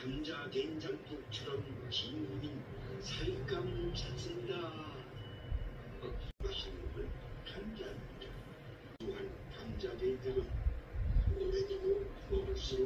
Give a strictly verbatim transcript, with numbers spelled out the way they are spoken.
감자 된장국처럼 진국인 살감 찾습니다. 맛있는 건 감자입니다. 또한 감자 된장은 오래도 먹을수록